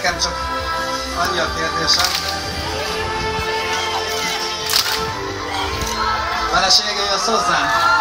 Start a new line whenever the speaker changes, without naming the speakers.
Nekem csak annyi a kérdésem. Felesége jössz hozzám?